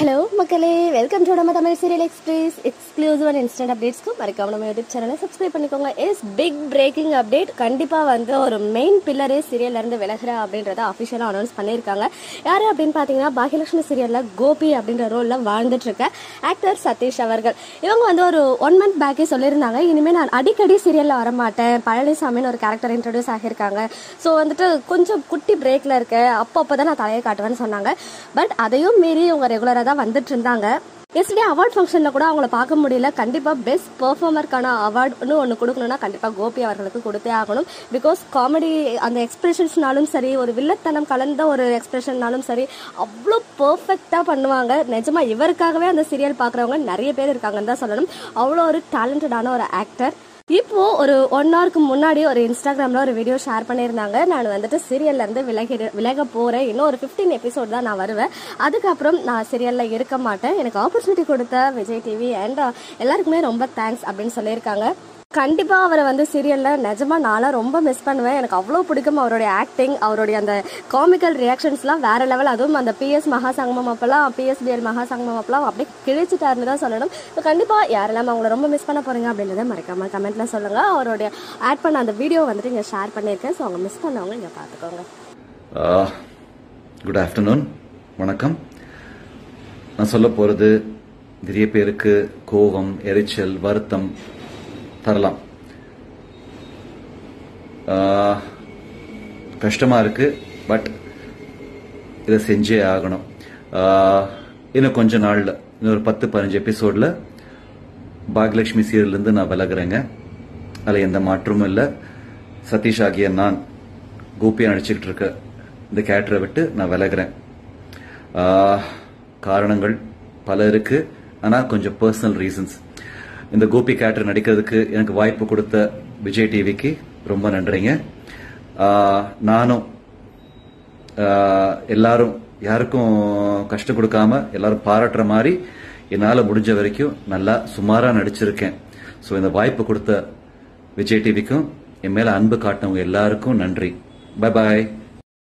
Hello மக்களே, welcome to நம்ம Tamil serial express exclusive and instant அப்டேட்ஸ்க்கு மறக்காம நம்ம யூடியூப் சேனலை சப்ஸ்கிரைப் பண்ணிக்கோங்க. Big breaking update. கண்டிப்பாக வந்து ஒரு மெயின் பில்லரே சீரியல்ல இருந்து விலகிற அப்படின்றத அஃபிஷியலாக அனௌன்ஸ் பண்ணியிருக்காங்க. யார் அப்படின்னு பார்த்தீங்கன்னா, பாகியலட்சுமி சீரியலில் கோபி அப்படின்ற ரோலில் வாழ்ந்துட்டு இருக்க ஆக்டர் சதீஷ் அவர்கள். இவங்க வந்து ஒரு 1 month பேக்கே சொல்லியிருந்தாங்க, இனிமேல் நான் அடிக்கடி சீரியலில் வரமாட்டேன், பழனிசாமின்னு ஒரு கேரக்டர் இன்ட்ரடியூஸ் ஆகியிருக்காங்க, ஸோ வந்துட்டு கொஞ்சம் குட்டி பிரேக்கில் இருக்கேன், அப்பப்போ தான் நான் தலையை காட்டுவேன்னு சொன்னாங்க. பட் அதையும் மீறி இவங்க ரெகுலராக தான் வந்துட்டு இருந்தாங்க. எஸ்டே அவார்ட் ஃபங்க்ஷனில் கூட அவங்கள பார்க்க முடியல. கண்டிப்பாக பெஸ்ட் பெர்ஃபார்மருக்கான அவார்டுன்னு ஒன்று கொடுக்கணும்னா கண்டிப்பாக கோபி அவர்களுக்கு கொடுத்தே ஆகணும். பிகாஸ் காமெடி அந்த எக்ஸ்பிரஷன்ஸ்னாலும் சரி, ஒரு வில்லத்தனம் கலந்த ஒரு எக்ஸ்பிரஷன்னாலும் சரி, அவ்வளோ பர்ஃபெக்டாக பண்ணுவாங்க. நிஜமாக இவருக்காகவே அந்த சீரியல் பார்க்குறவங்க நிறைய பேர் இருக்காங்கன்னு தான் சொல்லணும். அவ்வளோ ஒரு டேலண்டடான ஒரு ஆக்டர். இப்போ ஒரு 1 hourக்கு முன்னாடி ஒரு இன்ஸ்டாகிராமில் ஒரு வீடியோ ஷேர் பண்ணியிருந்தாங்க. நான் வந்துட்டு சீரியல்ல இருந்து விலக போகிறேன், இன்னும் ஒரு 15 எபிசோட் தான் நான் வருவேன், அதுக்கப்புறம் நான் சீரியலில் இருக்க மாட்டேன், எனக்கு ஆப்பர்ச்சுனிட்டி கொடுத்த விஜய் டிவி அண்ட் எல்லாருக்குமே ரொம்ப தேங்க்ஸ் அப்படின்னு சொல்லியிருக்காங்க. கண்டிப்பாக அவரை வந்து சீரியலில் நிஜமாக நான்லாம் ரொம்ப மிஸ் பண்ணுவேன். எனக்கு அவ்வளோ பிடிக்கும் அவருடைய ஆக்டிங், அவருடைய அந்த காமிக்கல் ரியாக்ஷன்ஸ்லாம் வேறு லெவல். அதுவும் அந்த பிஎஸ் மகாசங்கமம் அப்பெல்லாம், பிஎஸ்பிஎல் மகாசங்கமம் அப்பெல்லாம் அப்படியே கிழிச்சிட்டாருன்னு தான் சொல்லணும். ஸோ கண்டிப்பாக யாரெல்லாம் அவங்கள ரொம்ப மிஸ் பண்ண போகிறீங்க அப்படின்றத மறக்காம கமெண்ட்டில் சொல்லுங்கள். அவருடைய ஆட் பண்ண அந்த வீடியோ வந்துட்டு இங்கே ஷேர் பண்ணியிருக்கேன். ஸோ அவங்க மிஸ் பண்ணவங்க இங்கே பார்த்துக்கோங்க. குட் ஆஃப்டர்நூன், வணக்கம். நான் சொல்ல போகிறது நிறைய பேருக்கு கோபம், எரிச்சல், வருத்தம் தரலாம். கஷ்டமா இருக்கு, பட் இதை செஞ்சே ஆகணும். இன்னும் கொஞ்ச நாள்ல, இன்னொரு 10-15 எபிசோட்ல பாகியலட்சுமி சீரியல்ல இருந்து நான் விலகுறேங்க. அதில் எந்த மாற்றமும் இல்லை. சதீஷ் ஆகிய நான் கோபியா நடிச்சுக்கிட்டு இருக்க இந்த கேரக்டரை விட்டு நான் விலகுறேன். காரணங்கள் பல இருக்கு, ஆனால் கொஞ்சம் பர்சனல் ரீசன்ஸ். இந்த கோபி கேரக்டர் நடிக்கிறதுக்கு எனக்கு வாய்ப்பு கொடுத்த விஜய் டிவிக்கு ரொம்ப நன்றிங்க. நானும் எல்லாரும் யாருக்கும் கஷ்டம் கொடுக்காம எல்லாரும் பாராட்டுற மாதிரி என்னால் முடிஞ்ச வரைக்கும் நல்லா சுமாராக நடிச்சிருக்கேன். ஸோ இந்த வாய்ப்பு கொடுத்த விஜய் டிவிக்கும் என் மேல அன்பு காட்டினவங்க எல்லாருக்கும் நன்றி. பை பாய்.